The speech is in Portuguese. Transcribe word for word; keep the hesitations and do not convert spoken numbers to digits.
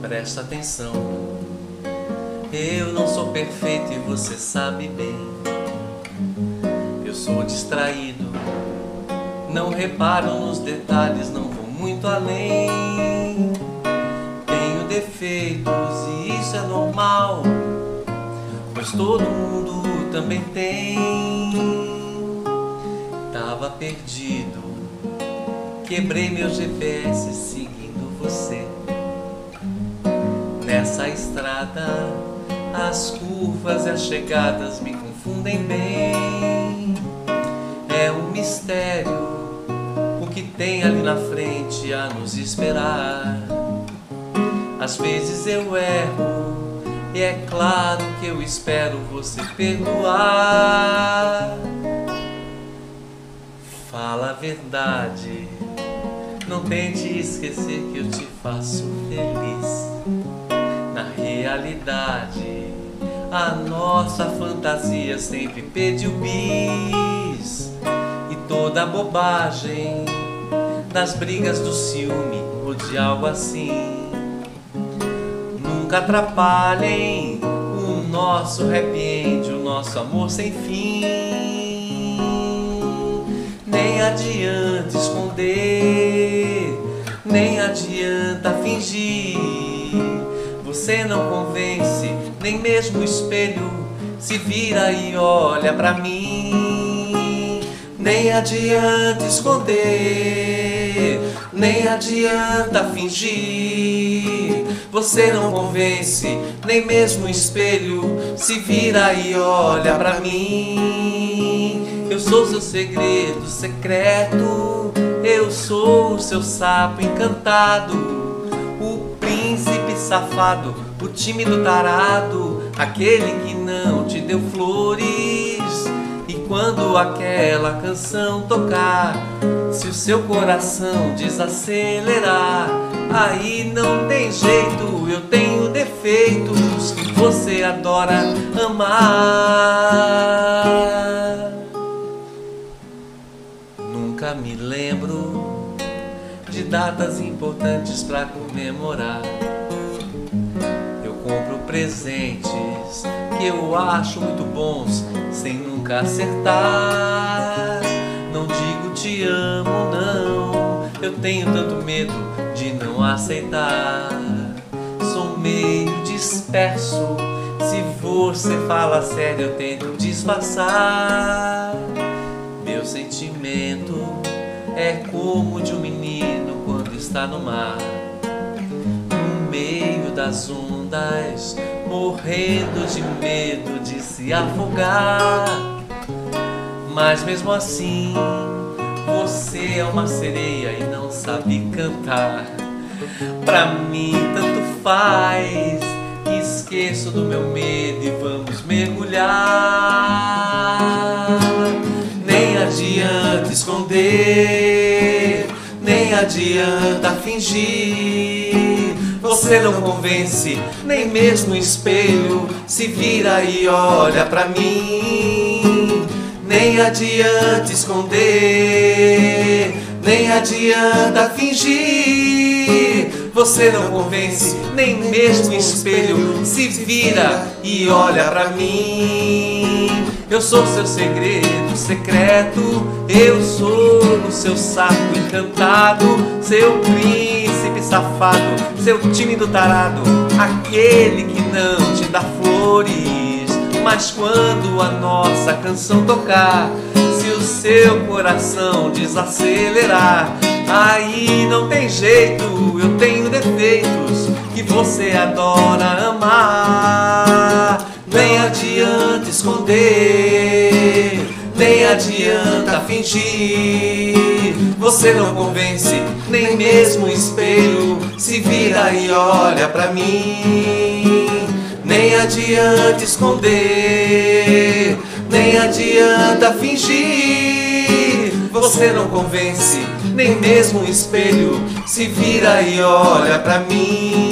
presta atenção. Eu não sou perfeito e você sabe bem. Eu sou distraído, não reparo nos detalhes, não vou muito além. Tenho defeitos e isso é normal, pois todo mundo também tem. Tava perdido, quebrei meu G P S seguindo você. Nessa estrada, as curvas e as chegadas me confundem bem. É um mistério o que tem ali na frente a nos esperar. Às vezes eu erro e é claro que eu espero você perdoar. Fala a verdade, não tente esquecer que eu te faço feliz. Na realidade, a nossa fantasia sempre pediu bis. E toda bobagem das brigas do ciúme ou de algo assim nunca atrapalhem o nosso happy end, o nosso amor sem fim. Nem adianta esconder, nem adianta fingir. Você não convence, nem mesmo o espelho se vira e olha pra mim. Nem adianta esconder, nem adianta fingir. Você não convence, nem mesmo o espelho se vira e olha pra mim. Eu sou seu segredo secreto, eu sou o seu sapo encantado, o príncipe safado, o tímido tarado, aquele que não te deu flores. E quando aquela canção tocar, se o seu coração desacelerar, aí não tem jeito, eu tenho defeitos que você adora amar. Nunca me lembro de datas importantes pra comemorar. Eu compro presentes que eu acho muito bons sem nunca acertar. Não digo te amo, não, eu tenho tanto medo de não aceitar. Sou meio disperso, se você fala sério eu tento disfarçar. Meu sentimento é como de um menino quando está no mar, no meio das ondas, morrendo de medo de se afogar. Mas mesmo assim, você é uma sereia e não sabe cantar. Pra mim tanto faz, esqueço do meu medo e vamos mergulhar. Nem adianta esconder, nem adianta fingir. Você não convence, nem mesmo o espelho se vira e olha pra mim. Nem adianta esconder, nem adianta fingir. Você não convence, nem mesmo o espelho se vira e olha pra mim. Eu sou seu segredo secreto, eu sou o seu sapo encantado, seu príncipe safado, seu tímido tarado, aquele que não te dá flores. Mas quando a nossa canção tocar, se o seu coração desacelerar, aí não tem jeito, eu tenho defeitos que você adora amar. Nem adianta esconder, nem adianta fingir. Você não convence, nem mesmo o espelho se vira e olha pra mim. Nem adianta esconder, nem adianta fingir. Você não convence, nem mesmo o espelho se vira e olha pra mim.